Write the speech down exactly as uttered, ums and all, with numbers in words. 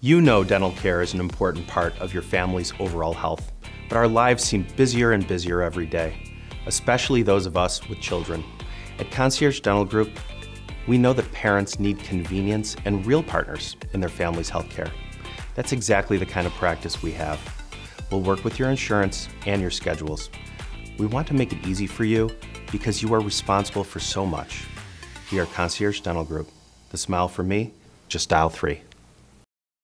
You know dental care is an important part of your family's overall health, but our lives seem busier and busier every day, especially those of us with children. At Concierge Dental Group, we know that parents need convenience and real partners in their family's health care. That's exactly the kind of practice we have. We'll work with your insurance and your schedules. We want to make it easy for you because you are responsible for so much. We are Concierge Dental Group. The smile for me, just dial three.